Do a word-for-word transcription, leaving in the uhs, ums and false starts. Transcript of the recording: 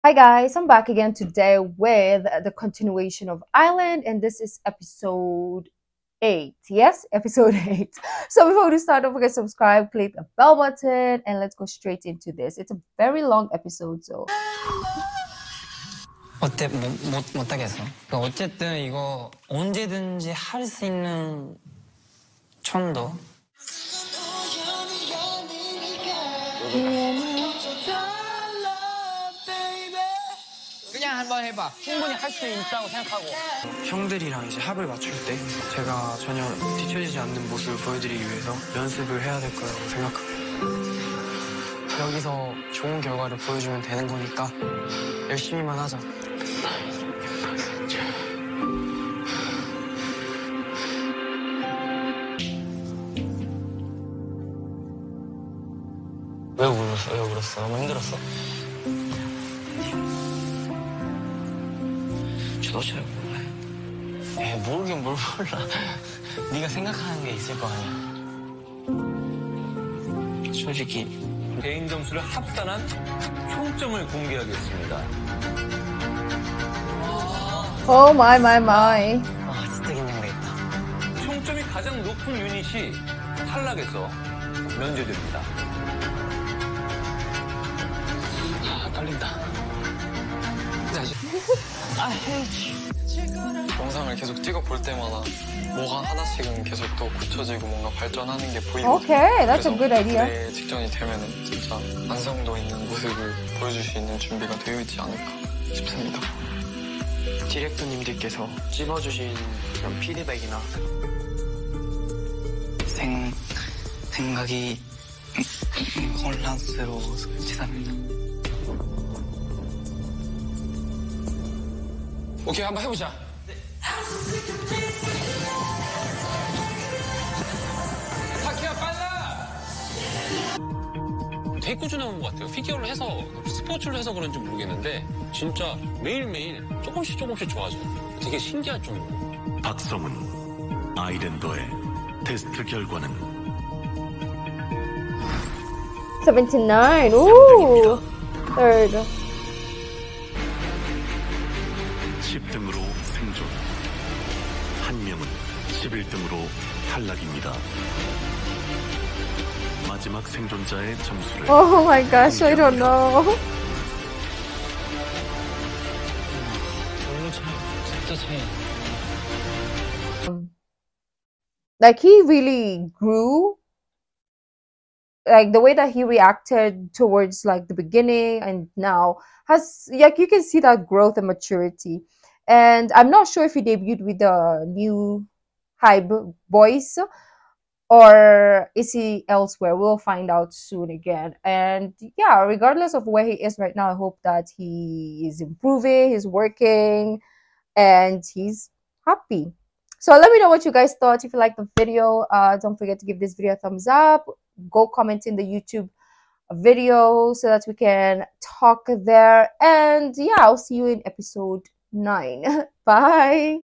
Hi guys, I'm back again today with the continuation of Island, and this is episode eight. Yes, episode eight. So before we start, don't forget to subscribe, click the bell button, and let's go straight into this. It's a very long episode, so 어때? 못, 못, 못하겠어. 그러니까 어쨌든 이거 언제든지 할 수 있는 천도. 그냥 한번 해봐. 충분히 할 수 있다고 생각하고. 형들이랑 이제 합을 맞출 때 제가 전혀 뒤처지지 않는 모습을 보여드리기 위해서 연습을 해야 될 거라고 생각합니다. 여기서 좋은 결과를 보여주면 되는 거니까 열심히만 하자. 왜 울었어? 왜 울었어? 너무 힘들었어? 저도 잘 몰라. 에 모르긴 뭘 몰라. 네가 생각하는 게 있을 거 아니야. 솔직히 개인 점수를 합산한 총점을 공개하겠습니다. oh my my my. 아 진짜 긴장되겠다. 총점이 가장 높은 유닛이 탈락해서 면제됩니다. 아, 떨린다. 아 헤이. 영상을 계속 찍어 볼 때마다 뭐가 하나씩은 계속 더 굳혀지고 뭔가 발전하는 게 보이거든요. Okay, that's a good idea. 내 직전이 되면은 진짜 완성도 있는 모습을 보여줄 수 있는 준비가 되어 있지 않을까 싶습니다. 디렉터님들께서 찝어주신 그런 피드백이나 생 생각이 혼란스러워서 죄송합니다. 오케이, 한번 해보자. 타키야 빨라! 되게 꾸준히 나온 것 같아요. 피겨를 해서 스포츠를 해서 그런지 모르겠는데 진짜 매일매일 조금씩 조금씩 좋아져요. 되게 신기할 정도로. 박성훈, 아일랜더의 테스트 결과는 seventy-nine. Ooh, third. 십 등으로 생존, 한 명은 십일 등으로 탈락입니다. 마지막 생존자의 점수를 Oh my gosh, I don't know. 별로 차이, 진짜 차이. Like he really grew, like the way that he reacted towards like the beginning and now has, like, you can see that growth and maturity. And I'm not sure if he debuted with the new Hybe voice or is he elsewhere. We'll find out soon again. And yeah, regardless of where he is right now, I hope that he is improving, he's working, and he's happy. So let me know what you guys thought. If you liked the video, uh, don't forget to give this video a thumbs up. Go comment in the YouTube video so that we can talk there. And yeah, I'll see you in episode nine. Bye.